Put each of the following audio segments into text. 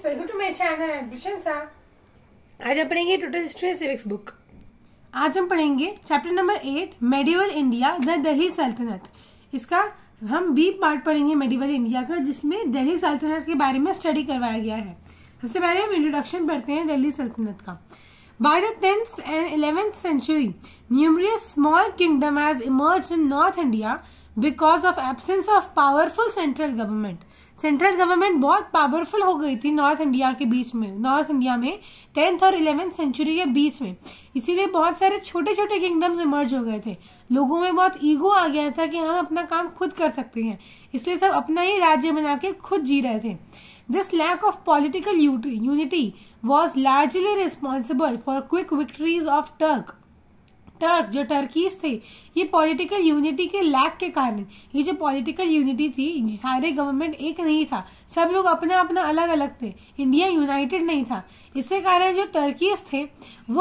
Welcome to my channel admission सा। आज हम पढ़ेंगे टोटल हिस्ट्री सिविक्स बुक। आज हम पढ़ेंगे chapter number 8 medieval India the Delhi Sultanat. इसका हम बी पार्ट पढ़ेंगे मेडिवल इंडिया का, जिसमें दिल्ली सल्तनत के बारे में स्टडी करवाया गया है। सबसे पहले हम इंट्रोडक्शन पढ़ते हैं दिल्ली सल्तनत का। By the 10th and 11th century, numerous small kingdoms has emerged in North India because of absence of powerful central government. Central government बहुत पावरफुल हो गई थी नॉर्थ इंडिया में 10th और 11th सेंचुरी के बीच में। इसीलिए बहुत सारे छोटे छोटे किंगडम्स इमर्ज हो गए थे। लोगों में बहुत ईगो आ गया था कि हम अपना काम खुद कर सकते हैं, इसलिए सब अपना ही राज्य बना के खुद जी रहे थे। This lack of political unity was largely responsible for quick victories of Turk जो टर्कीज थे, ये पॉलिटिकल यूनिटी के लैक के कारण, ये जो पॉलिटिकल यूनिटी थी, सारे गवर्नमेंट एक नहीं था, सब लोग अपना अपना अलग अलग थे, इंडिया यूनाइटेड नहीं था। इसके कारण जो टर्कीज थे वो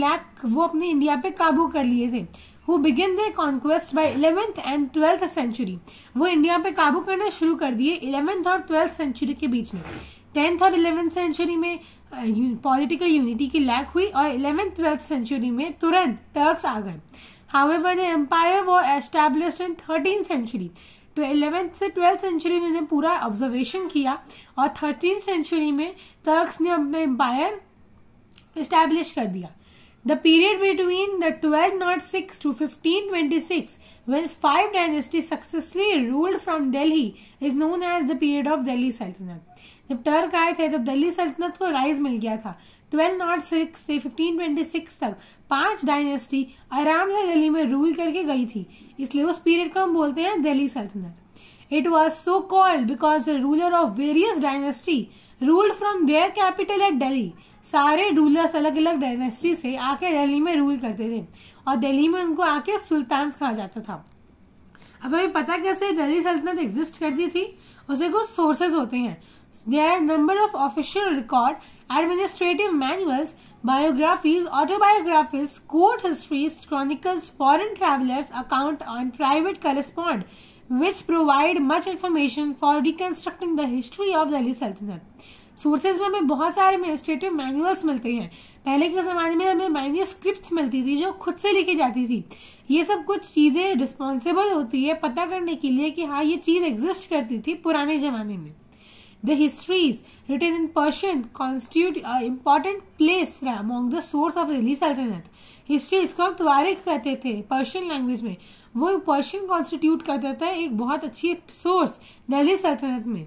अपने इंडिया पे काबू कर लिए थे। Who began their conquest by 11th and 12th century, वो इंडिया पे काबू करना शुरू कर दिए 11th और 12th सेंचुरी के बीच में। 10th और 11th सेंचुरी में पॉलिटिकल यूनिटी की लैक हुई और 11th 12th सेंचुरी में तुरंत टर्क्स आ गए। However, the empire was established in 13th century. तो 11th से 12th सेंचुरी उन्होंने पूरा ऑब्जर्वेशन किया और 13th सेंचुरी में टर्क्स ने अपना एम्पायर एस्टैब्लिश कर दिया। The period between the 1206 to 1526, when 5 dynasties successfully ruled from Delhi, is known as the period of Delhi Sultanate. जब टर्क आए थे तब दिल्ली सल्तनत को राइज मिल गया था। 1206 से 1526 तक 5 डायनेस्टी आराम से दिल्ली में रूल करके गई थी, इसलिए उस पीरियड को हम बोलते हैं दिल्ली सल्तनत। It was so called because the ruler of various dynasty ruled from their capital at Delhi. सारे रूलर्स अलग अलग डायनेस्टी से आके दिल्ली में रूल करते थे और दिल्ली में उनको आके सुल्तान कहा जाता था। अब हमें पता कैसे दिल्ली सल्तनत एग्जिस्ट करती थी, उसे कुछ सोर्सेज होते हैं। There are number of official record, administrative manuals, biographies, autobiographies, court histories, chronicles, foreign travelers' account, and private correspondence, which provide much information for reconstructing the history of Delhi Sultanate. Sources में हमें बहुत सारे administrative manuals मिलते हैं। पहले के जमाने में हमें मैन्यूस्क्रिप्ट्स मिलती थी जो खुद से लिखी जाती थी। ये सब कुछ चीजें रिस्पॉन्सिबल होती है पता करने के लिए कि हाँ ये चीज एग्जिस्ट करती थी पुराने जमाने में। The histories written in Persian constitute an important place among the source of Delhi Sultanate. History इसको हम तवारीख कहते थे पर्शियन लैंग्वेज में, वो पर्शियन कॉन्स्टिट्यूट करता था एक बहुत अच्छी सोर्स दिल्ली सल्तनत में।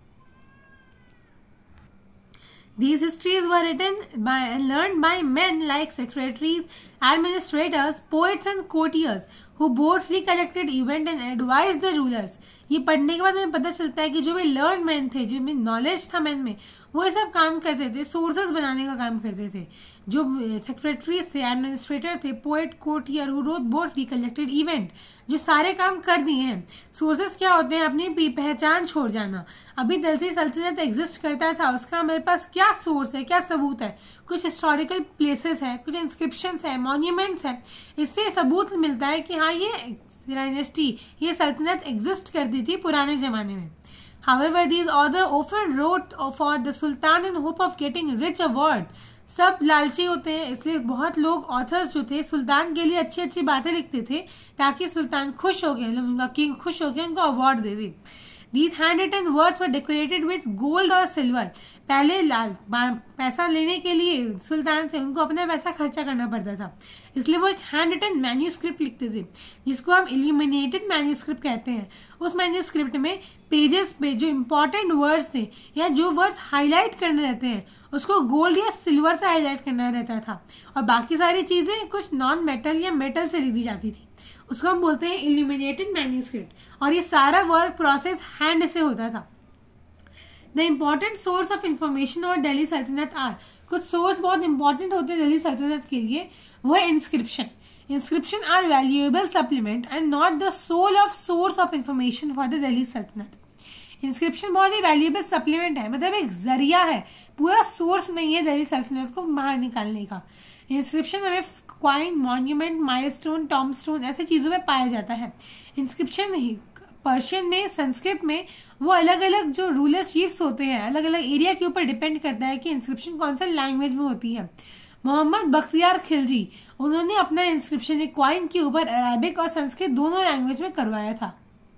These histories were written by and learned by men like secretaries, administrators, poets and courtiers who both recollected event and advised the rulers. ये पढ़ने के बाद हमें पता चलता है कि जो भी लर्न मैन थे, जो भी नॉलेज था मैन में, वो ये सब काम करते थे, सोर्सेज बनाने का काम करते थे। जो सेक्रेटरीज थे, एडमिनिस्ट्रेटर थे, poet, courtier, who wrote both recollected event, जो सारे काम कर दिए हैं। सोर्सेज क्या होते हैं? अपनी पहचान छोड़ जाना। अभी दिल्ली सल्तनत एग्जिस्ट करता था, उसका हमारे पास क्या सोर्स है, क्या सबूत है? कुछ हिस्टोरिकल प्लेसेस है, कुछ इंस्क्रिप्शंस है, मॉन्यूमेंट्स है, इससे सबूत मिलता है कि हाँ ये डायनेस्टी, ये सल्तनत एग्जिस्ट करती थी पुराने जमाने में। However, these authors often wrote for the Sultan in hope of getting rich award. सब लालची होते हैं, इसलिए बहुत लोग ऑथर्स जो थे सुल्तान के लिए अच्छी अच्छी बातें लिखते थे ताकि सुल्तान खुश हो गए, उनका किंग खुश हो गया, उनको अवार्ड दे दे। These handwritten words were decorated with gold और silver. पहले पैसा लेने के लिए सुल्तान से उनको अपना पैसा खर्चा करना पड़ता था, इसलिए वो एक हैंड रिटन मैन्यूस्क्रिप्ट लिखते थे जिसको हम इल्यूमिनेटेड मैन्यूस्क्रिप्ट कहते हैं। उस मैन्यूस्क्रिप्ट में पेजेस पे जो इम्पोर्टेंट वर्ड्स थे या जो वर्ड्स हाईलाइट करने रहते हैं उसको गोल्ड या सिल्वर से हाईलाइट करना रहता था और बाकी सारी चीजें कुछ नॉन मेटल या मेटल से लिख दी जाती थी। उसको हम बोलते हैं इल्यूमिनेटेड मैन्यूस्क्रिप्ट और ये सारा वर्क प्रोसेस हैंड से होता था। The important source of information और दिल्ली सल्तनत आर, कुछ सोर्स बहुत इंपॉर्टेंट होते हैं दिल्ली सल्तनत के लिए, वो है inscription. Inscription are valuable supplement and not the sole of source of information for the Delhi Sultanat. Inscription बहुत ही वैल्यूएबल सप्लीमेंट है, मतलब एक जरिया है, पूरा सोर्स नहीं है दिल्ली सल्तनत को बाहर निकालने का। इंस्क्रिप्शन हमें क्वाइन, मॉन्यूमेंट, माइलस्टोन, टॉम्बस्टोन ऐसे चीजों में पाया जाता है। इंस्क्रिप्शन पर्शियन में, संस्कृत में वो अलग अलग जो रूलर चीफ्स होते हैं अलग अलग एरिया के ऊपर डिपेंड करता है कि इंस्क्रिप्शन कौन सा लैंग्वेज में होती है। मोहम्मद बख्तियार खिलजी, उन्होंने अपना इंस्क्रिप्शन एक कॉइन के ऊपर अरेबिक और संस्कृत दोनों लैंग्वेज में करवाया था।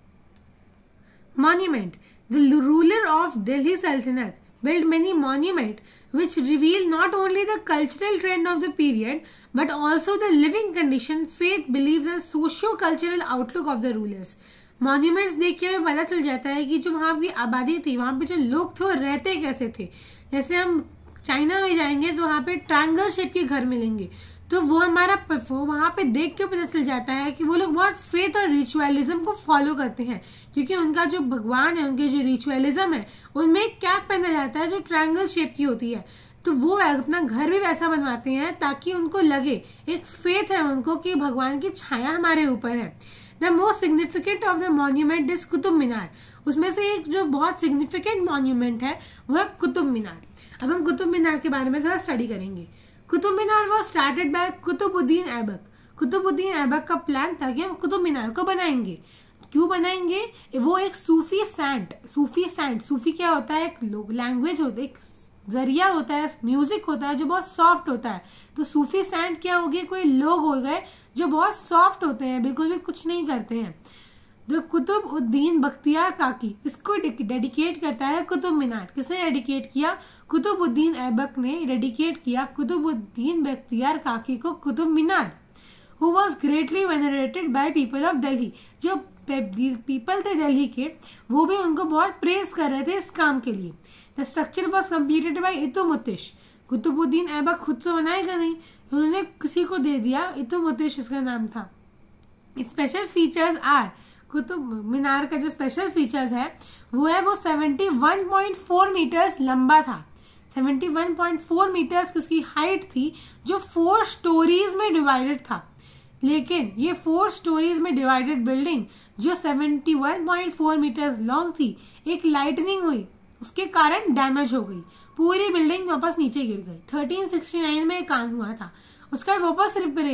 Monument, the ruler of Delhi Sultanat built many monuments which reveal not only the cultural trend of the period but also the living condition, faith, beliefs and socio-cultural outlook of the rulers. Monuments देख के हमें पता चल जाता है कि जो वहाँ की आबादी थी, वहाँ पे जो लोग थे वो रहते कैसे थे। जैसे हम चाइना में जाएंगे तो वहाँ पे ट्रायंगल शेप के घर मिलेंगे, तो वो हमारा वहां पे देख के पता चल जाता है कि वो लोग बहुत फेथ और रिचुअलिज्म को फॉलो करते हैं, क्योंकि उनका जो भगवान है, उनके जो रिचुअलिज्म है, उनमें एक कैप पहना जाता है जो ट्रायंगल शेप की होती है। तो वो अपना घर भी वैसा बनवाते हैं ताकि उनको लगे, एक फेथ है उनको कि भगवान की छाया हमारे ऊपर है। The most significant of the monument is Qutub Minar. उसमें से एक जो बहुत सिग्निफिकेंट मॉन्यूमेंट है वो है कुतुब मीनार। अब हम कुतुब मीनार के बारे में थोड़ा स्टडी करेंगे। Qutub Minar was started by Qutbuddin Aibak. Qutbuddin Aibak का प्लान था कि हम कुतुब मीनार को बनाएंगे। क्यों बनाएंगे? वो एक सूफी सैंट, सूफी क्या होता है? एक लैंग्वेज होता है, एक जरिया होता है, म्यूजिक होता है जो बहुत सॉफ्ट होता है। तो सूफी सैंट क्या हो गए? कोई लोग हो गए जो बहुत सॉफ्ट होते हैं, बिल्कुल भी कुछ नहीं करते हैं। जो कुतुबुद्दीन बख्तियार काकी, इसको डेडिकेट करता है कुतुब मीनार। किसने डेडिकेट किया? कुतुबुद्दीन ऐबक ने डेडिकेट किया कुतुबुद्दीन बख्तियार काकी को Qutub Minar. Who was greatly venerated by people of Delhi. जो पीपल थे दिल्ली के, वो भी उनको बहुत प्रेज कर रहे थे इस काम के लिए। The structure was completed by Iltutmish. Qutbuddin Aibak खुद तो बनाएगा नहीं, उन्होंने किसी को दे दिया, इतुमुतिश उसका नाम था। Special features are, Qutub Minar का जो स्पेशल फीचर्स है वो है वो 71.4 मीटर्स लंबा था। 71.4 मीटर्स की उसकी हाइट थी, जो 4 स्टोरीज में डिवाइडेड था। लेकिन ये 4 स्टोरीज में डिवाइडेड बिल्डिंग जो 71.4 मीटर्स लॉन्ग थी, एक लाइटनिंग हुई, उसके कारण डैमेज हो गई, पूरी बिल्डिंग वापस नीचे गिर गई। 1369 में काम हुआ था, उसका वापस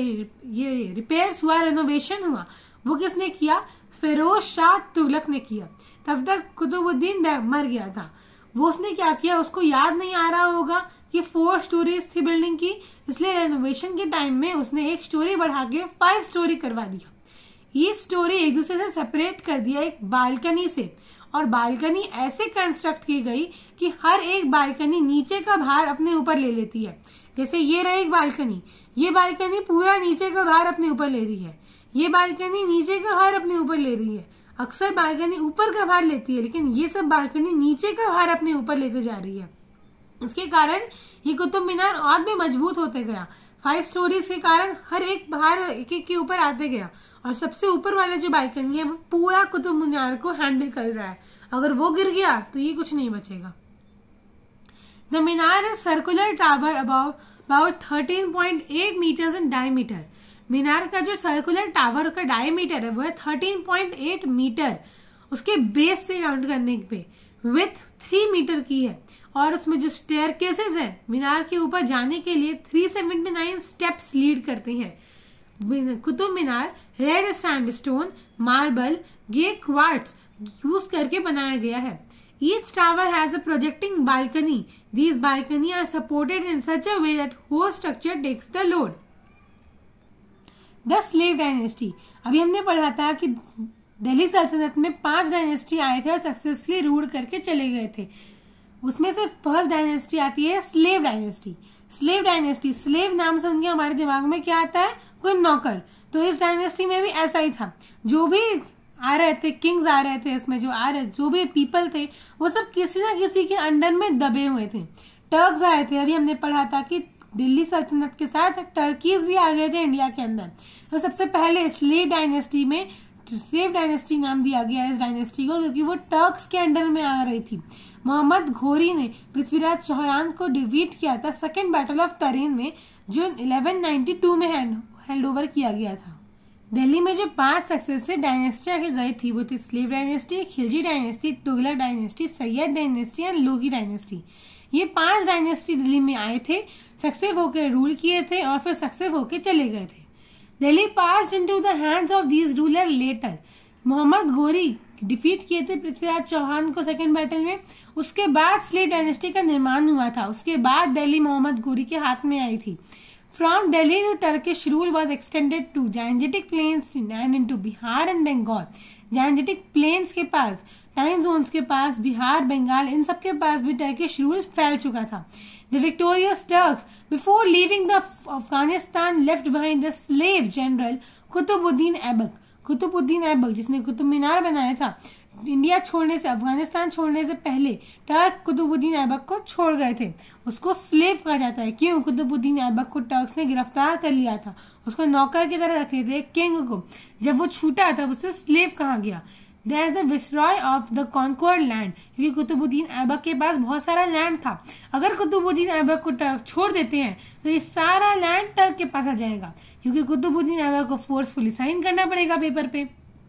रिपेयर हुआ, रेनोवेशन हुआ। वो किसने किया? फिरोज शाह तुगलक ने किया। तब तक कुतुबुद्दीन मर गया था। वो उसने क्या किया, उसको याद नहीं आ रहा होगा कि 4 स्टोरीज थी बिल्डिंग की, इसलिए रेनोवेशन के टाइम में उसने एक स्टोरी बढ़ा के 5 स्टोरी करवा दिया। ये स्टोरी एक दूसरे से सेपरेट कर दिया एक बालकनी से, और बालकनी ऐसे कंस्ट्रक्ट की गई कि हर एक बालकनी नीचे का भार अपने ऊपर ले लेती है। जैसे ये रही एक बालकनी, ये बालकनी पूरा नीचे का भार अपने ऊपर ले रही है, ये बालकनी नीचे का भार अपने ऊपर ले रही है। अक्सर बालकनी ऊपर का भार लेती है, लेकिन ये सब बालकनी नीचे का भार अपने ऊपर लेते जा रही है। इसके कारण ये कुतुब मीनार और भी मजबूत होते गया। 5 स्टोरीज के कारण हर एक भार एक एक के ऊपर आते गया, और सबसे ऊपर वाला जो बालकनी है वो पूरा कुतुब मीनार को हैंडल कर रहा है। अगर वो गिर गया तो ये कुछ नहीं बचेगा। The Minar is circular tower about 13.8 meters in diameter. Minar का जो सर्कुलर टावर का डायमीटर है वो है 13.8 मीटर, उसके बेस से काउंट करने पे विथ 3 मीटर की है। और उसमें जो स्टेयरकेसेस है मीनार के ऊपर जाने के लिए 379 स्टेप्स लीड करते हैं। Qutub Minar red sandstone, marble, grey quartz use करके बनाया गया है। Each tower has a projecting balcony. These balcony are supported in such a way that whole structure takes the load. The slave dynasty, अभी हमने पढ़ा था कि दिल्ली सल्तनत में 5 डायनेस्टी आए थे और सक्सेसफुली रूल करके चले गए थे। उसमें से फर्स्ट डायनेस्टी आती है slave dynasty. Slave dynasty, slave नाम से उनके हमारे दिमाग में क्या आता है? कोई नौकर। तो इस डायनेस्टी में भी ऐसा ही था, जो भी आ रहे थे, किंग्स आ रहे थे, इसमें जो भी पीपल थे वो सब किसी ना किसी के अंडर में दबे हुए थे। टर्क्स आए थे, अभी हमने पढ़ा था कि दिल्ली सल्तनत के साथ टर्कीज भी आ गए थे इंडिया के अंदर। तो सबसे पहले स्लेव डायनेस्टी नाम दिया गया इस डायनेस्टी को, क्योंकि वो टर्क्स के अंडर में आ रही थी। मोहम्मद घोरी ने पृथ्वीराज चौहान को डिफीट किया था सेकेंड बैटल ऑफ तरेन में, जो 1192 में हैंड ओवर किया गया था। दिल्ली में जो 5 सक्सेसिव डायनेस्टी आके गई थी वो थी slave dynasty, Khilji dynasty, Tughlaq dynasty, Sayyid dynasty and Lodi dynasty. ये 5 डायनेस्टी दिल्ली में आए थे, सक्सेस होकर रूल किए थे और फिर सक्सेस होकर चले गए थे। Delhi passed into the hands of these ruler later. Mohammad Ghori defeat किए थे पृथ्वीराज चौहान को सेकेंड बैटल में। उसके बाद स्लेव डायनेस्टी का निर्माण हुआ था। उसके बाद दिल्ली मोहम्मद गोरी के हाथ में आई थी। From Delhi to Turkish rule was extended to Gangetic Plains and into Bihar and Bengal. Gangetic Plains के पास, टाइम जोन्स के पास, बिहार, बंगाल, इन सब के पास भी टर्किश रूल फैल चुका था। The victorious Turks, before leaving the Afghanistan, left behind the slave general Qutubuddin Aibak. Qutbuddin Aibak जिसने कुतुब मीनार बनाया था, इंडिया छोड़ने से, अफगानिस्तान छोड़ने से पहले टर्क कुतुबुद्दीन ऐबक को छोड़ गए थे। उसको स्लेव कहा जाता है। क्यों? कुतुबुद्दीन ऐबक को टर्क्स ने गिरफ्तार कर लिया था, उसको नौकर की तरह रखे थे किंग को। जब वो छूटा तब उसे स्लेव कहा गया। There is the viceroy of the conquered land, क्योंकि कुतुबुद्दीन ऐबक के पास बहुत सारा लैंड था। अगर कुतुबुद्दीन ऐबक को टर्क छोड़ देते हैं तो ये सारा लैंड टर्क के पास आ जाएगा, क्योंकि कुतुबुद्दीन ऐबक को फोर्सफुली साइन करना पड़ेगा पेपर पे।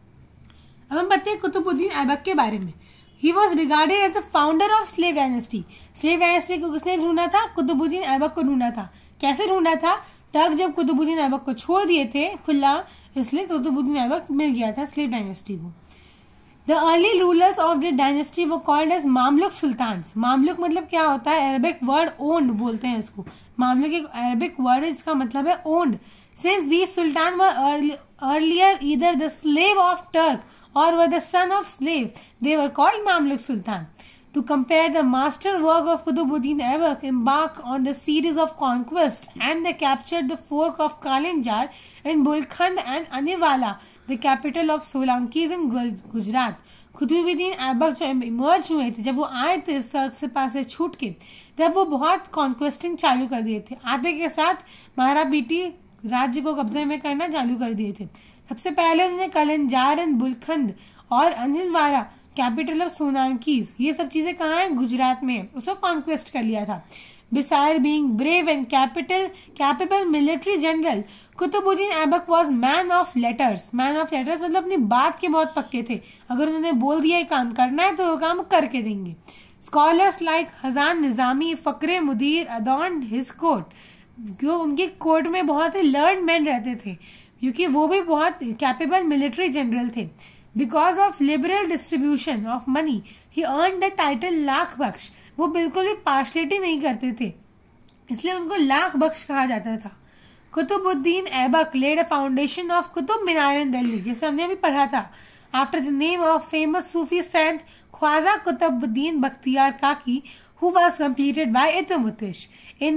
अब हम बताते हैं कुतुबुद्दीन ऐबक के बारे में। He was regarded as the founder of slave dynasty. Slave dynasty को किसने ढूंढा था? कुतुबुद्दीन ऐबक को ढूंढा था। कैसे ढूंढा था? टर्क जब कुतुबुद्दीन ऐबक को छोड़ दिए थे खुला, इसलिए कुतुबुद्दीन ऐबक मिल गया था स्लेव डायनेस्टी को। The early rulers of the dynasty were called as Mamluk sultans. Mamluk मतलब क्या होता है? अरबिक वर्ड owned बोलते हैं इसको। मामलुक एक अरबिक वर्ड है जिसका मतलब है owned. Since these sultans were earlier either the slave of Turk or were the son of slaves, they were called Mamluk Sultan. To compare the master work of Qutbuddin Aibak embarked on the series of conquest and they captured the fork of Kalinjar and Bulkhand and Aniwala, the capital of Solankis in Gujarat. Qutubuddin Aibak जो emerge हुए थे, जब वो आए थे सर्क से पास से छूट के, तब वो बहुत कॉन्क्वेस्टिंग चालू कर दिए थे। आते के साथ मारा पीटी राज्य को कब्जे में करना चालू कर दिए थे। सबसे पहले उन्होंने कलंजार एंड बुलखंद और अनिलवारा कैपिटल ऑफ सोलांकीज, ये सब चीजें कहाँ हैं? गुजरात में। उसको कॉन्क्वेस्ट कर लिया था। Besides being brave and capable military general, Qutubuddin Aibak was man of letters. Man of letters मतलब अपनी बात के बहुत पक्के थे। अगर उन्होंने बोल दिया ये काम करना है तो वो काम करके देंगे। Scholars like हजान Nizami, Phakare मुदीर adorned his court. जो उनके कोर्ट में बहुत ही लर्न मैन रहते थे, क्योंकि वो भी बहुत कैपेबल मिलिट्री जनरल थे। Because of liberal distribution of money he earn the title Lakh Bakhsh. वो बिल्कुल भी पार्शलिटी नहीं करते थे, इसलिए उनको लाख बख्श कहा जाता था। Qutbuddin Aibak laid a foundation of Qutub Minar in Delhi, जैसे हमने अभी पढ़ा था, after the name of famous Sufi saint Khwaja Qutbuddin Bakhtiyar Kaki, who was completed by Iltutmish. In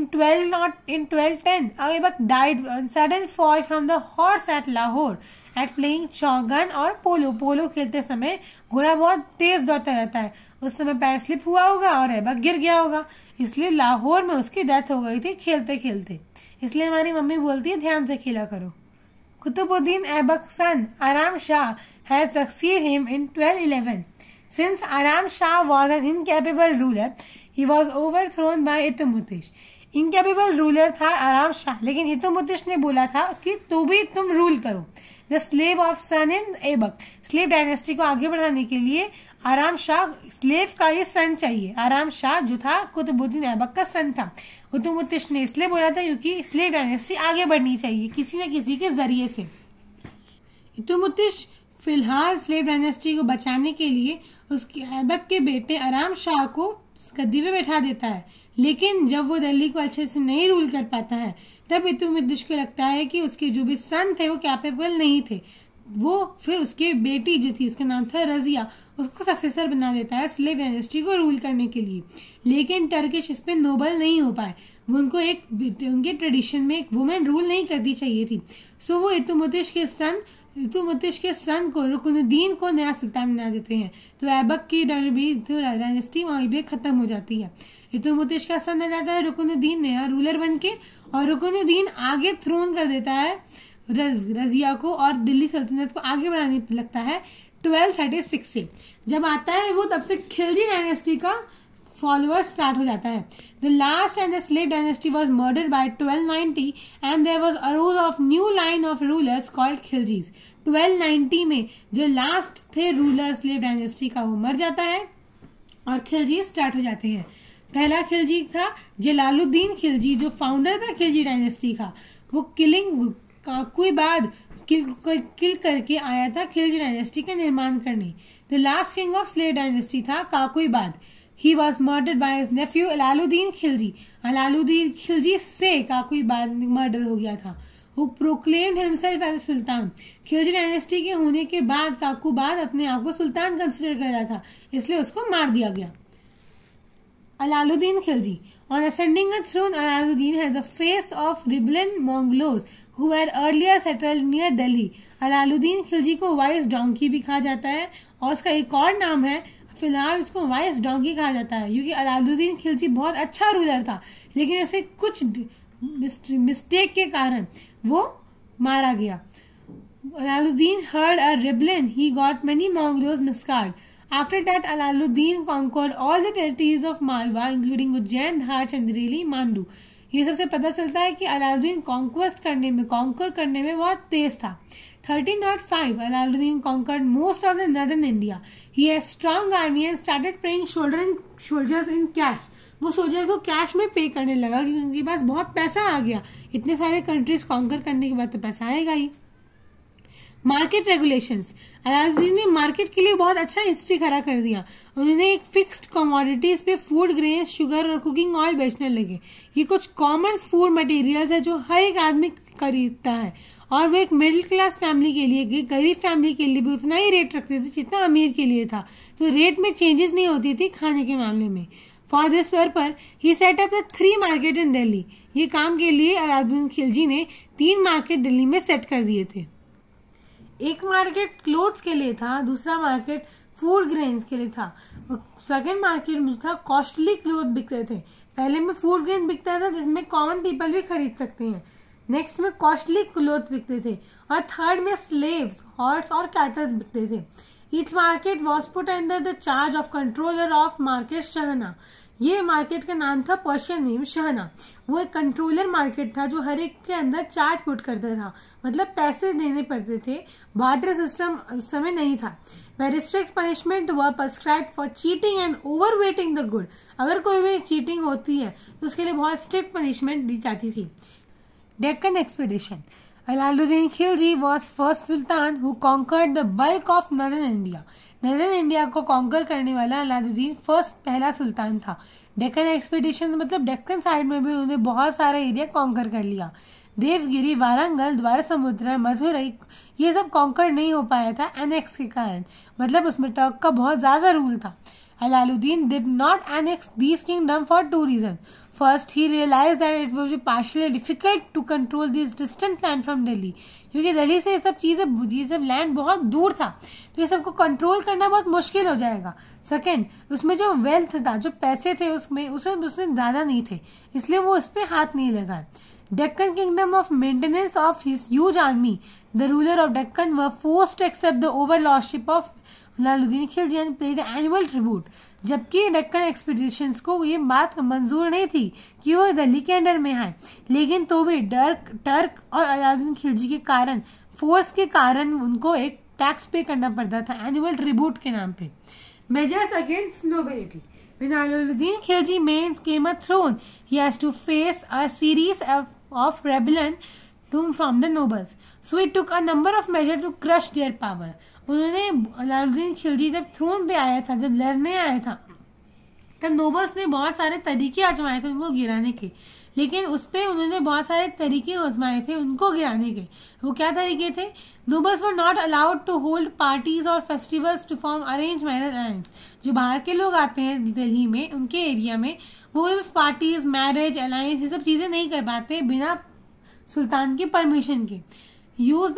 1210, Aibak died on sudden fall from the horse at Lahore at playing चौगन और पोलो। पोलो खेलते समय घोड़ा बहुत तेज दौड़ता रहता है, उस समय पैर स्लिप हुआ होगा और ऐबक गिर गया होगा, इसलिए लाहौर में उसकी डेथ हो गई थी खेलते खेलते। इसलिए हमारी मम्मी बोलती है ध्यान से खेला करो। Qutbuddin Aibak son Aram Shah has succeeded him in 1211. Since Aram Shah was an incapable ruler, he was overthrown by Iltutmish. Incapable ruler था आराम शाह, लेकिन इल्तुतमिश ने बोला था कि तुम रूल करो। The slave of son in Aibak, slave dynasty को आगे बढ़ाने के लिए आराम शाह, स्लेव का ये सन चाहिए। आराम शाह जो था कुतुबुद्दीन ऐबक का सन था। इल्तुतमिश ने इसलिए बोला था क्योंकि स्लेव डायनेस्टी आगे बढ़नी चाहिए किसी न किसी के जरिए से। इल्तुतमिश फिलहाल स्लेव डायनेस्टी को बचाने के लिए उसके ऐबक के बेटे आराम शाह को गद्दी पे बैठा देता है, लेकिन जब वो दिल्ली को अच्छे से नहीं रूल कर पाता है तब इल्तुतमिश को लगता है कि उसके जो भी सन थे वो कैपेबल नहीं थे। वो फिर उसके बेटी जो थी, उसका नाम था रजिया, उसको सक्सेसर बना देता है स्लेव डायनेस्टी को रूल करने के लिए। लेकिन टर्किश इस पे नोबल नहीं हो पाए, वो उनको उनके ट्रेडिशन में एक वुमेन रूल नहीं करनी चाहिए थी। सो वो इल्तुतमिश के सन को रुकनुद्दीन को नया सुल्तान बना देते हैं। तो ऐबक की डायनेस्टी वहीं पे खत्म हो जाती है। इल्तुतमिश का सन आ जाता है रुकनुद्दीन नया रूलर बन के, और रुकनुद्दीन आगे थ्रोन कर देता है रजिया को और दिल्ली सल्तनत को आगे बढ़ाने लगता है 1236 से। जब आता है वो तब से खिलजी डायनेस्टी का फॉलोअर्स स्टार्ट हो जाता है। The last and the slave dynasty was murdered by 1290 and there was a rule of new line of rulers called Khiljis. 1290 में जो लास्ट थे रूलर स्लेव डायनेस्टी का वो मर जाता है और खिलजी स्टार्ट हो जाते हैं। पहला खिलजी था जलालुद्दीन खिलजी, जो फाउंडर था खिलजी डायनेस्टी का। वो किलिंग का कोई बाद किल करके आया था खिलजी डायनेस्टी का निर्माण करने। The last king of slave dynasty था Kaiqubad. He was murdered by his nephew Alauddin Khilji. Alauddin Khilji से काकुइबाद मर्डर हो गया था. Who proclaimed himself as a sultan. Khilji dynasty के होने के बाद काकुबाद अपने आप को सुल्तान कंसिडर कर रहा था, इसलिए उसको मार दिया गया. अलालुद्दीन Khilji. On ascending the throne, Alaluddin had the face of rebellion Mongols who had earlier settled near Delhi. अलालुद्दीन Khilji को वाइस डोंकी भी कहा जाता है और उसका एक और नाम है, फिलहाल उसको वाइस डोंकी कहा जाता है, क्योंकि अलालुद्दीन खिलजी बहुत अच्छा रूलर था, लेकिन उसे कुछ मिस्टेक के कारण वो मारा गया. Alaluddin heard a rebellion. He got many Mongols miscarred. After that, Alaluddin conquered all the territories of Malwa, including Ujjain, Dhar, Chandrali, Mandu. ये सबसे पता चलता है कि अलाउद्दीन कॉन्क्वेस्ट करने में बहुत तेज था. 1305, Alaluddin conquered most of the northern India. He had strong army and started paying soldiers in cash. वो सोल्जर को कैश में पे करने लगा क्योंकि उनके पास बहुत पैसा आ गया. इतने सारे कंट्रीज कॉन्कर करने के बाद तो पैसा आएगा ही. Market regulations. अलाउद्दीन ने मार्केट के लिए बहुत अच्छा हिस्ट्री खड़ा कर दिया. उन्होंने एक फिक्स्ड कमोडिटीज पे फूड ग्रेन, शुगर और कुकिंग ऑयल बेचने लगे. ये कुछ कॉमन फूड मटेरियल्स है जो हर एक आदमी खरीदता है, और वो एक मिडिल क्लास फैमिली के लिए, गरीब फैमिली के लिए भी उतना ही रेट रखते थे जितना अमीर के लिए था. तो रेट में चेंजेस नहीं होती थी खाने के मामले में. For this purpose he set up 3 market in Delhi. ये काम के लिए अलाउद्दीन खिलजी ने 3 मार्केट दिल्ली में सेट कर दिए थे. एक मार्केट क्लोथ्स के लिए था, दूसरा मार्केट फूड ग्रेन्स के लिए था, सेकेंड मार्केट में था कॉस्टली क्लोथ बिकते थे. पहले में फूड ग्रेन बिकता था जिसमें कॉमन पीपल भी खरीद सकते हैं. नेक्स्ट में कॉस्टली क्लोथ बिकते थे, और थर्ड में स्लेव्स, हॉर्स और कैटल्स बिकते थे. Each market was put under the charge of controller of market Shahna. ये मार्केट का नाम था पर्शियन नेम शहना. वो एक कंट्रोलर मार्केट था जो हर एक के अंदर चार्ज पुट करता था, मतलब पैसे देने पड़ते थे. बार्टर सिस्टम उस समय नहीं था. Very strict punishment were prescribed for cheating and overweighting the good. अगर कोई भी चीटिंग होती है तो उसके लिए बहुत स्ट्रिक्ट पनिशमेंट दी जाती थी. Deccan expedition. Alaluddin Khilji was first sultan who conquered the bulk of northern India. Northern India को कॉन्कर करने वाला अलाउद्दीन पहला सुल्तान था. डेक्कन एक्सपीडिशन मतलब डेक्कन साइड में भी उन्होंने बहुत सारा एरिया कॉन्कर कर लिया. देवगिरी, वारंगल, द्वारसमुद्र, मथुरई ये सब कॉन्कर नहीं हो पाया था एनेक्स के कारण, मतलब उसमें टर्क का बहुत ज्यादा रूल था. Alaluddin did not annex these kingdoms for 2 reasons. First, he realized that it would be partially difficult to control this distant land from Delhi. क्योंकि दिल्ली से ये सब लैंड बहुत दूर था, तो ये सबको कंट्रोल करना बहुत मुश्किल हो जाएगा. सेकेंड, उसमें जो वेल्थ था, जो पैसे थे उसमें ज्यादा नहीं थे, इसलिए वो इस पे हाथ नहीं लगाए. Deccan kingdom of maintenance of his huge army, the ruler of Deccan were forced to accept the overlordship of Alaluddin Khilji and paid annual tribute. जबकि डेक्कन एक्सपीडिशंस को ये बात मंजूर नहीं थी कि वो दिल्ली के अंडर में है, लेकिन तो भी टर्क और अलाउद्दीन खिलजी के कारण, फोर्स के कारण उनको एक टैक्स पे करना पड़ता था एनुअल ट्रिब्यूट के नाम पे. Measures against nobility. When Alaluddin Khilji came a throne, he has to face a series of rebellion from the nobles. So he took a number of measures to crush their power. उन्होंने अलाउद्दीन खिलजी जब throne पे आया था, जब लड़ने आया था, तब नोबल्स ने बहुत सारे तरीके आजमाए थे उनको गिराने के, लेकिन उस पे उन्होंने बहुत सारे तरीके आजमाए थे उनको गिराने के. वो क्या तरीके थे? Nobles were not allowed to hold parties और festivals to form arrange marriage alliance. जो बाहर के लोग आते हैं दिल्ली में, उनके एरिया में, वो पार्टीज, मैरिज, अलायंस ये सब चीजें नहीं कर पाते बिना सुल्तान की परमिशन के. Use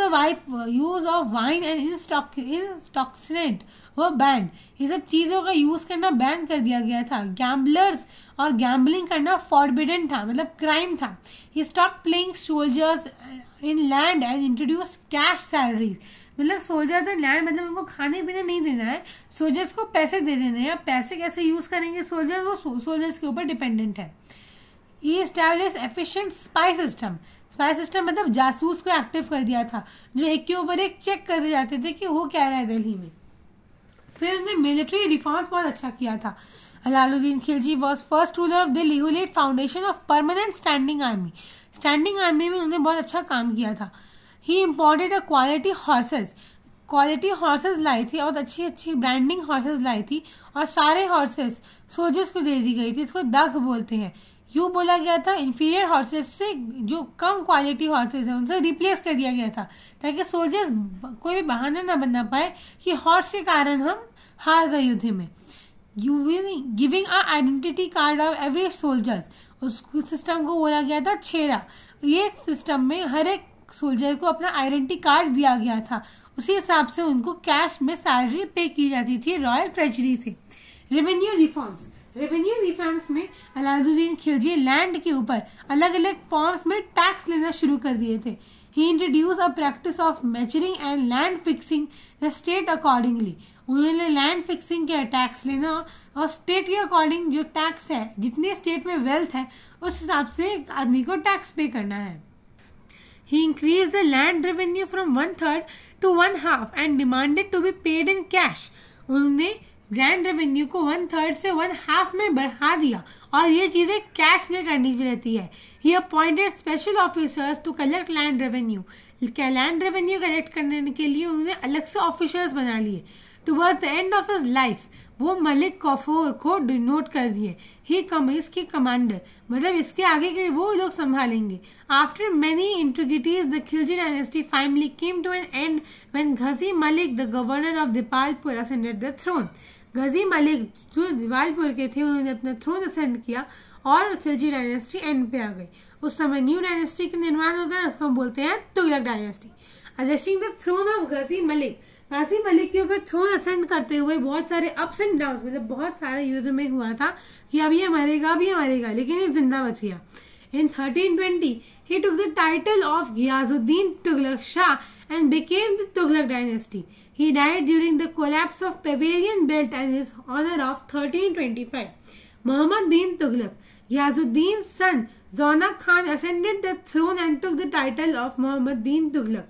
of wine and intoxicant वो बैन. ये सब चीजों का यूज करना बैन कर दिया गया था. गैम्बलर्स और गैम्बलिंग करना फॉरबिडन था, मतलब क्राइम था. He stop playing soldiers in land and introduce cash salaries. मतलब सोल्जर्स इन लैंड मतलब उनको खाने पीने नहीं देना है, सोल्जर्स को पैसे दे देने हैं. पैसे कैसे यूज करेंगे सोल्जर्स, वो सोल्जर्स के ऊपर डिपेंडेंट है. He establish efficient spy system. Spy system मतलब जासूस को एक्टिव कर दिया था, जो एक के ऊपर एक चेक करते जाते थे कि हो क्या रहा है दिल्ली में. फिर उसने मिलिट्री रिफॉर्म्स बहुत अच्छा किया था. Alauddin Khilji was first ruler of Delhi who laid foundation of permanent standing army. Standing army में उन्होंने बहुत अच्छा काम किया था. He imported a quality horses. Quality horses लाई थी, बहुत अच्छी अच्छी ब्रांडिंग हॉर्सेस लाई थी, और सारे हॉर्सेस सोल्जर्स को दे दी गई थी। इसको दख बोलते हैं। यूं बोला गया था इंफीरियर हॉर्सेस से, जो कम क्वालिटी हॉर्सेस है उनसे रिप्लेस कर दिया गया था, ताकि सोल्जर्स कोई भी बहाना ना बनना पाए कि हॉर्स के कारण हम हार गए युद्ध में। Giving a identity card of every soldiers, उस सिस्टम को बोला गया था छेरा। ये सिस्टम में हर एक सोल्जर को अपना आइडेंटिटी कार्ड दिया गया था। उसी हिसाब से उनको कैश में सैलरी पे की जाती थी रॉयल ट्रेजरी से। रेवेन्यू रिफॉर्म्स में अलाउद्दीन खिलजी लैंड के ऊपर अलग अलग फॉर्म्स में टैक्स लेना शुरू कर दिए थे। He introduce a practice of measuring and land fixing the state accordingly. उन्होंने लैंड फिक्सिंग के टैक्स लेना और स्टेट के अकॉर्डिंग जो टैक्स है, जितने स्टेट में वेल्थ है उस हिसाब से आदमी को टैक्स पे करना है। He increased the land revenue from 1/3 to 1/2 and demanded to be paid in cash. उन्होंने लैंड रेवेन्यू को 1/3 से 1/2 में बढ़ा दिया और ये चीजें कैश में करनी रहती है। He appointed special officers to collect land revenue. Land revenue collect करने के लिए उन्होंने अलग से ऑफिसर्स बना लिए। Towards the end of his life, वो मलिक कफूर को डिनोट कर दिए। ही इसके कमांडर, मतलब इसके आगे के वो लोग संभालेंगे। After many intrigues the Khilji dynasty finally came to an end when Ghazi Malik the governor of Dipalpur ascended the throne. Ghazi Malik जो दीपालपुर के थे उन्होंने अपना थ्रोन असेंड किया और खिलजी डायनेस्टी एंड पे आ गई। उस समय न्यू डायनेस्टी का निर्माण होता है, उसको हम बोलते हैं Tughlaq dynasty. Adjusting the throne of Ghazi Malik के ऊपर थ्रोन असेंड करते हुए बहुत सारे अप्स एंड डाउन, मतलब बहुत सारे युद्ध में हुआ था कि अब ये मरेगा, लेकिन ये जिंदा बच गया। इन 1320 he took the title of Ghiyazuddin Tughlaq Shah and became the Tughlaq dynasty. He died during the collapse of pavilion built in his honor of 1325. Muhammad bin Tughlaq, Ghiyazuddin's son Zaunak Khan ascended the throne and took the title of Muhammad bin Tughlaq.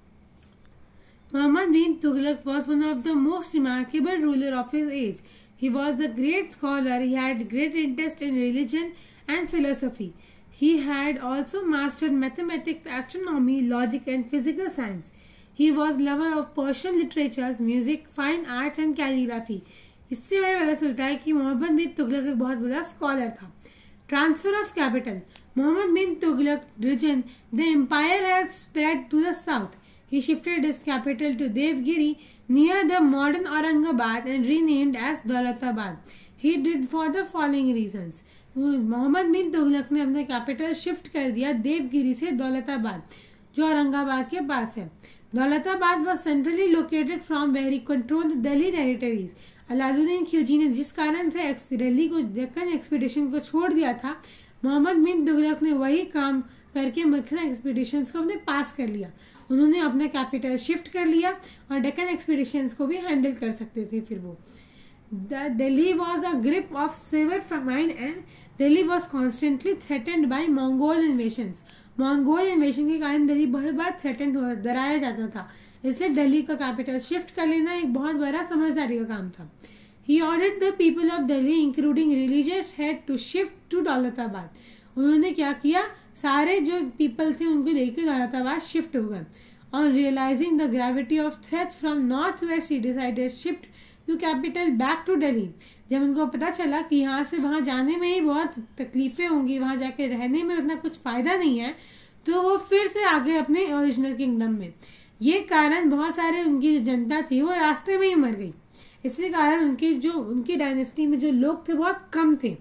Muhammad bin Tughlaq was one of the most remarkable ruler of his age. He was a great scholar. He had great interest in religion and philosophy. He had also mastered mathematics, astronomy, logic and physical science. He was lover of Persian literatures, music, fine arts and calligraphy. इससे हमें पता चलता है कि मोहम्मद बिन तुगलक एक बहुत बड़ा scholar था। Transfer of capital. Mohammad bin Tughlaq region, the empire has spread to the south. He shifted his capital to Devgiri near the modern Aurangabad and renamed as Daulatabad. He did for the following reasons. Mohammad bin Tughlaq ने अपना capital shift कर दिया देवगिरी से दौलताबाद, जो औरंगाबाद के पास है। Daulatabad was centrally located from where he controlled Delhi territories. Alauddin Khilji ने जिस कारण से दिल्ली को दक्कन एक्सपीडिशन को छोड़ दिया था, मोहम्मद बिन तुगलक ने वही काम करके मक्खन एक्सपीडिशंस को अपने पास कर लिया। उन्होंने अपना कैपिटल शिफ्ट कर लिया और डेक्कन एक्सपीडिशंस को भी हैंडल कर सकते थे। फिर वो Delhi was a grip of civil famine and Delhi was constantly threatened by Mongol invasions. Mongol invasion के कारण दिल्ली बहुत बार थ्रेटेंड हो डराया जाता था, इसलिए दिल्ली का कैपिटल शिफ्ट कर लेना एक बहुत बड़ा समझदारी का काम था। He ordered the people of Delhi including religious head to shift to Daulatabad. उन्होंने क्या किया, सारे जो पीपल थे उनको लेकर दौलताबाद शिफ्ट हो गए। On realising the gravity of threat from north west he decided shift to capital back to Delhi. जब उनको पता चला कि यहाँ से वहां जाने में ही बहुत तकलीफें होंगी, वहां जाके रहने में उतना कुछ फायदा नहीं है, तो वो फिर से आ गए अपने ओरिजिनल किंगडम में। ये कारण बहुत सारे उनकी जो जनता थी वो रास्ते में ही मर गई। इसी कारण उनकी डायनेस्टी में जो लोग थे बहुत कम थे।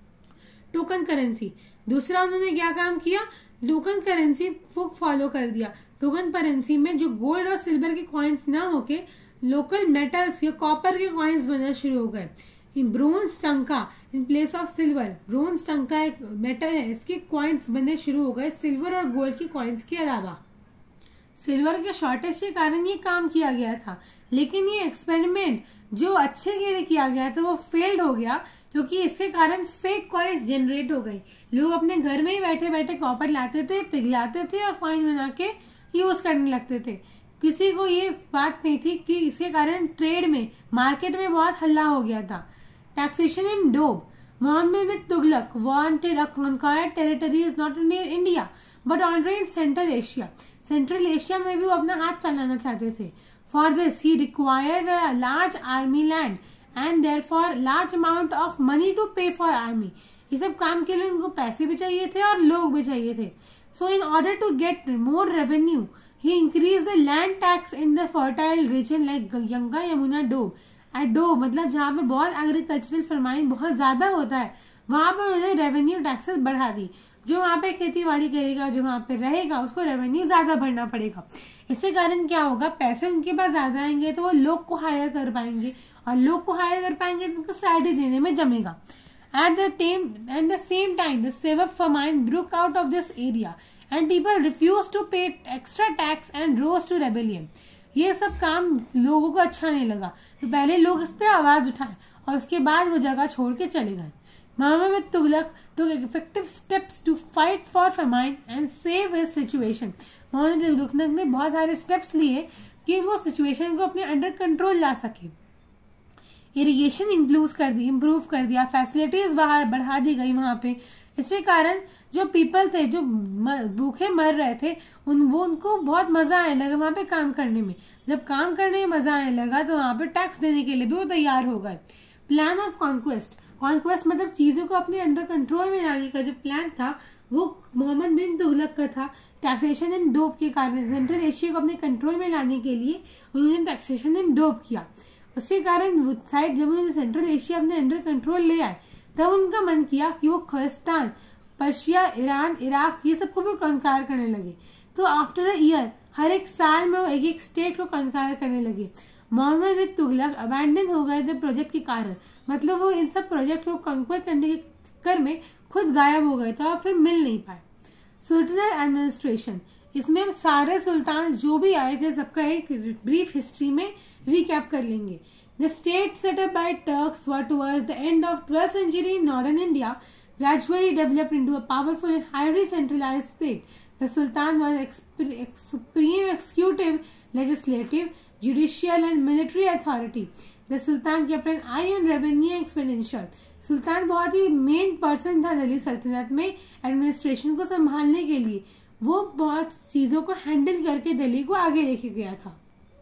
Token currency. दूसरा उन्होंने क्या काम किया, टोकन करेंसी फॉलो कर दिया। टोकन करेंसी में जो गोल्ड और सिल्वर के कॉइन्स ना होके लोकल मेटल्स या कॉपर के कॉइन्स बनना शुरू हो गए। Bronze tanka in place of silver. Bronze tanka एक मेटल है, इसके कॉइन्स बनने शुरू हो गए सिल्वर और गोल्ड के कॉइन्स के अलावा। सिल्वर के शॉर्टेज के कारण ये काम किया गया था, लेकिन ये एक्सपेरिमेंट जो अच्छे के लिए किया गया था वो फेल्ड हो गया, क्योंकि इसके कारण फेक कॉइन्स जनरेट हो गई। लोग अपने घर में ही बैठे बैठे कॉपर लाते थे, पिघलाते थे और कॉइन बना के यूज करने लगते थे। किसी को ये बात नहीं थी कि इसके कारण ट्रेड में, मार्केट में बहुत हल्ला हो गया था। Taxation in Doab. Mohammad bin Tughlaq wanted a conquered territories not in India but already in Central Asia. Central Asia में भी वो अपना हाथ फैलाना चाहते थे। For this, he required a large army land and therefore large amount of money to pay for army. ये सब काम के लिए उनको पैसे भी चाहिए थे और लोग भी चाहिए थे. So in order to get more revenue, he increased the land tax in the fertile region like Ganga, Yamuna, Doab. At Doab मतलब जहाँ पे बहुत एग्रीकल्चरल फरमाइन बहुत ज्यादा होता है, वहां पे उन्होंने रेवेन्यू टैक्सेस बढ़ा दी. जो वहां पे खेती बाड़ी करेगा, जो वहां पे रहेगा, उसको रेवेन्यू ज्यादा भरना पड़ेगा. इससे कारण क्या होगा, पैसे उनके पास ज्यादा आएंगे तो वो लोग को हायर कर पाएंगे, और लोग को हायर कर पाएंगे तो उनको सैलरी देने में जमेगा. At the same time, the severe famine broke out of this area and people refused to pay extra tax and rose to rebellion. ये सब काम लोगों को अच्छा नहीं लगा, तो पहले लोग इस पे आवाज उठाए और उसके बाद वो जगह छोड़ के चले गए. Muhammad bin Tughlaq took effective steps to fight for famine and save his situation. Mohammad bin Tughlaq ने बहुत सारे स्टेप्स लिए कि वो सिचुएशन को अपने अंडर कंट्रोल ला सके. इरिगेशन इम्प्रूव कर दिया, फैसिलिटीज बाहर बढ़ा दी गई वहां पे. इसके कारण जो पीपल थे, जो भूखे मर रहे थे, उनको बहुत मजा आने लगा वहां पे काम करने में. जब काम करने में मजा आने लगा तो वहां पे टैक्स देने के लिए भी वो तैयार हो गए. प्लान ऑफ कॉन्क्वेस्ट मतलब चीजों को अपने अंडर कंट्रोल में लाने का जो प्लान था वो मोहम्मद बिन तुगलक का था. टैक्सेशन इन डोब के कारण सेंट्रल एशिया को अपने कंट्रोल में लाने के लिए उन्होंने टैक्सेशन इन डोब किया. उसके कारण वो साइड जब उन्होंने सेंट्रल एशिया अपने अंडर कंट्रोल ले आए, तब उनका मन किया कि वो खुलिस्तान, पर्शिया, ईरान, इराक ये सबको भी कंकार करने लगे. तो आफ्टर अ ईयर हर एक साल में वो एक एक स्टेट को कंकार करने लगे. मोहम्मद बिन तुगलक अबैंडन हो गए थे प्रोजेक्ट के कारण, मतलब वो इन सब प्रोजेक्ट को कंक्वर करने के चक्कर में खुद गायब हो गए थे और फिर मिल नहीं पाए. सुल्तान एडमिनिस्ट्रेशन, इसमें हम सारे सुल्तान जो भी आए थे सबका एक ब्रीफ हिस्ट्री में recap कर लेंगे. The state set up by Turks were towards the end of 12th century in northern India gradually developed into a powerful and highly centralized state. The Sultan was supreme executive, legislative, judicial and military authority. The Sultan kept an eye on revenue expenditure. सुल्तान बहुत ही main person था दिल्ली सल्तनत में administration को संभालने के लिए. वो बहुत चीजों को हैंडल करके दिल्ली को आगे लेके गया था.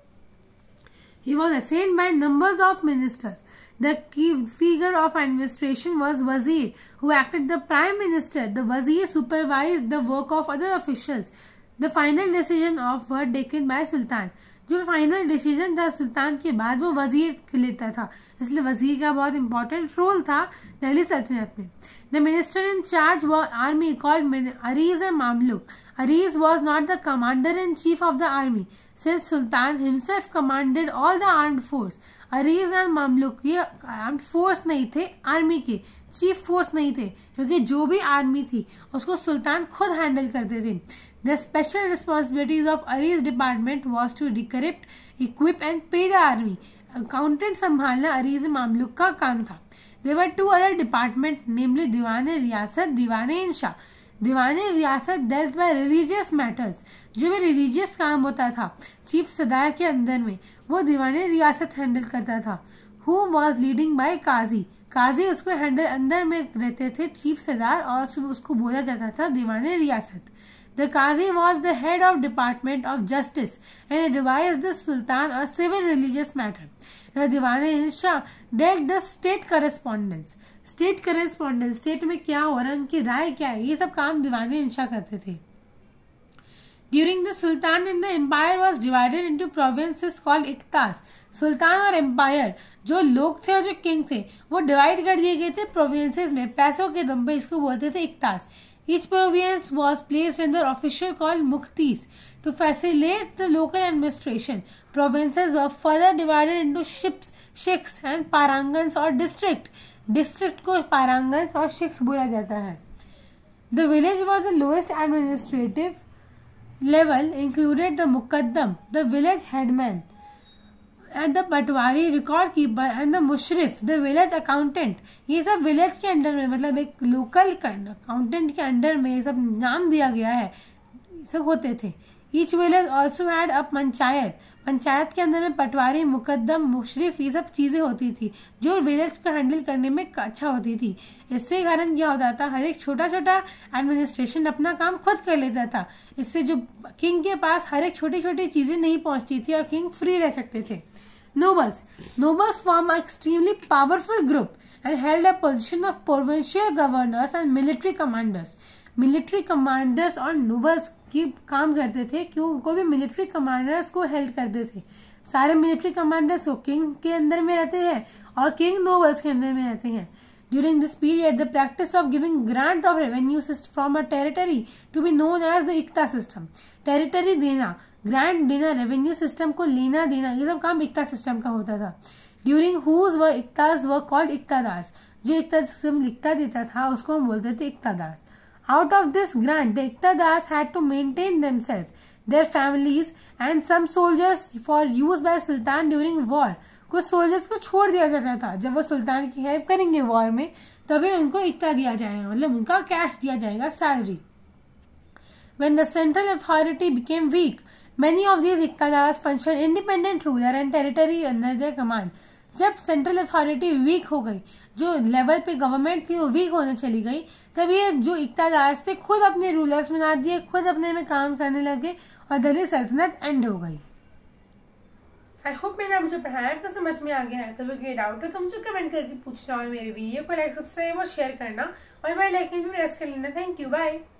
He was assigned by numbers of ministers. The key figure of administration was Wazir, who acted the prime minister. The Wazir supervised the work of other officials. The final decision of were taken by Sultan. जो final decision था सुल्तान के बाद वो वजीर लेता था, इसलिए वजीर का बहुत इंपॉर्टेंट रोल था दिल्ली सल्तनत में. The minister in charge of army called Ariz e Mamluk. Ariz was not the commander in chief of the army since sultan himself commanded all the armed force. Ariz and Mamluk ये आर्म्ड फोर्स नहीं थे, आर्मी के चीफ फोर्स नहीं थे, क्योंकि जो भी आर्मी थी उसको सुल्तान खुद हैंडल करते थे. The special responsibilities of Aris department was to decrypt, equip and pay the army. Accountant संभालना अरीज मामलुक का काम था. There were two other departments, namely दीवाने रियासत, दीवाने इंशा. दीवाने रियासत dealt by religious matters. जो भी रिलीजियस काम होता था चीफ सदार के अंदर में, वो दीवाने रियासत हैंडल करता था. Who was leading by काजी. काजी उसको हैंडल अंदर में रहते थे चीफ सदार, और उसको बोला जाता था दीवाने रियासत. The Qazi was the head of Department of Justice and advised the Sultan on civil religious matter. The Diwan-e-Insha dealt the state correspondence. State correspondence, state में क्या हो रहा है, उनकी राय क्या है, ये सब काम दीवान-ए-इंशा करते थे. During the Sultan and the empire was divided into provinces called Iqtas. सुल्तान और एम्पायर जो लोग थे और जो किंग थे वो डिवाइड कर दिए गए थे प्रोविंसेस में, पैसों के दम पे. इसको बोलते थे इक्तास. Each province was placed under official called muktis to facilitate the local administration. Provinces were further divided into shiks and parangans or district. District को parangans और shiks बोला जाता है. The village was the lowest administrative level, included the muqaddam, the village headman, and the patwari, record keeper, and the mushrif, the village accountant. ये सब village के under में, मतलब एक लोकल अकाउंटेंट के अंडर में ये सब नाम दिया गया है, सब होते थे. Each village also had a panchayat. Panchayat के अंदर में पटवारी, मुकद्दम, मुशरिफ, ये सब चीजें होती थी जो विलेज को हैंडल करने में अच्छा होती थी। इससे कारण क्या होता था, हर एक छोटा छोटा एडमिनिस्ट्रेशन अपना काम खुद कर लेता था। इससे जो किंग के पास हर एक छोटी छोटी चीजें नहीं पहुंचती थी और किंग फ्री रह सकते थे। Nobles form an extremely powerful group and held a position of provincial governors and military commanders. Military commanders और नोबल्स की काम करते थे, क्यों कोई भी मिलिट्री कमांडर्स को हेल्प करते थे। सारे मिलिट्री कमांडर्स को किंग के अंदर में रहते हैं और किंग नोबल्स के अंदर में रहते हैं। During this period, the practice of giving grant of revenue from a territory to be known as the iqta system. Territory देना, ग्रांट देना, रेवेन्यू सिस्टम को लेना देना, ये सब काम इक्ता सिस्टम का होता था। ड्यूरिंग हुज व इक्तास व कॉल्ड इक्तादास। जो इक्ता सिस्टम लिखता देता था उसको हम बोलते थे iqtadars. Out of this grant the iqtadars had to maintain themselves, their families and some soldiers for use by sultan during war. कुछ सोल्जर्स को छोड़ दिया जाता था, जब वो सुल्तान की हेल्प करेंगे वॉर में तभी उनको इक्ता दिया जाएगा, मतलब उनका कैश दिया जाएगा, salary. When the central authority became weak, many of these iqtadars function independent ruler and territory under their command। जब सेंट्रल अथॉरिटी वीक हो गई, जो लेवल पे गवर्नमेंट थी वो वीक होने चली गई, तब ये जो इक्तादार थे खुद अपने रूलर्स बना दिए, खुद अपने में काम करने लगे और दिल्ली सल्तनत एंड हो गई। आई होप मैंने आपको जो पढ़ाया आपको समझ में आ गया है। तो कोई डाउट है तो मुझे कमेंट करके पूछना और मेरे वीडियो को लाइक, सब्सक्राइब और शेयर करना और बेल आइकन भी प्रेस कर लेना। Thank you, bye.